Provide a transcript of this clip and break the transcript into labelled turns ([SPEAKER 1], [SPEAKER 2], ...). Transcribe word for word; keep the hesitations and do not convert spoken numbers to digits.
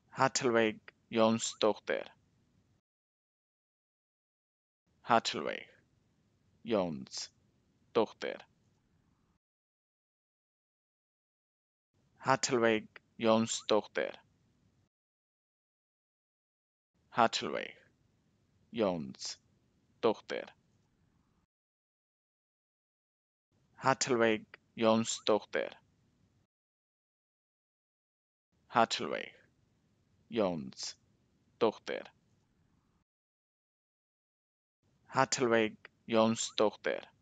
[SPEAKER 1] Hallveig Jonsdottir. Hallveig Jonsdottir. Hallveig Jonsdottir. Hallveig Jonsdottir. Hallveig Jonsdottir. Hallveig Jonsdottir. Hallveig Jonsdottir.